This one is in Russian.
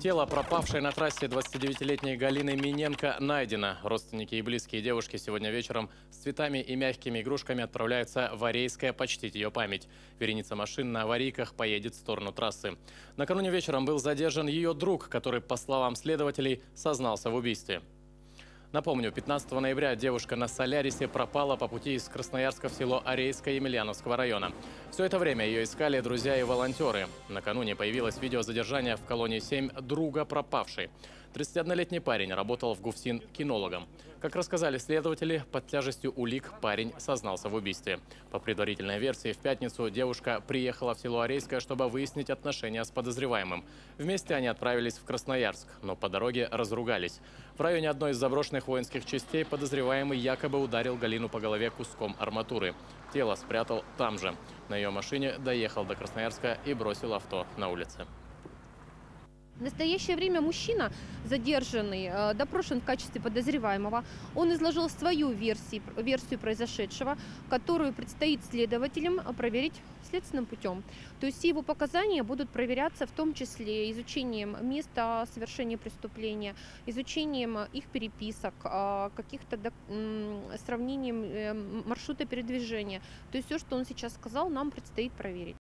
Тело пропавшей на трассе 29-летней Галины Миненко найдено. Родственники и близкие девушки сегодня вечером с цветами и мягкими игрушками отправляются в Арейское почтить ее память. Вереница машин на аварийках поедет в сторону трассы. Накануне вечером был задержан ее друг, который, по словам следователей, сознался в убийстве. Напомню, 15 ноября девушка на Солярисе пропала по пути из Красноярска в село Арейское Емельяновского района. Все это время ее искали друзья и волонтеры. Накануне появилось видео задержания в колонии 7 друга пропавшей. 31-летний парень работал в ГУФСИН кинологом. Как рассказали следователи, под тяжестью улик парень сознался в убийстве. По предварительной версии, в пятницу девушка приехала в село Арейское, чтобы выяснить отношения с подозреваемым. Вместе они отправились в Красноярск, но по дороге разругались. В районе одной из заброшенных воинских частей подозреваемый якобы ударил Галину по голове куском арматуры. Тело спрятал там же. На ее машине доехал до Красноярска и бросил авто на улице. В настоящее время мужчина, задержанный, допрошен в качестве подозреваемого. Он изложил свою версию произошедшего, которую предстоит следователям проверить следственным путем. То есть его показания будут проверяться в том числе изучением места совершения преступления, изучением их переписок, каких-то сравнением маршрута передвижения. То есть все, что он сейчас сказал, нам предстоит проверить.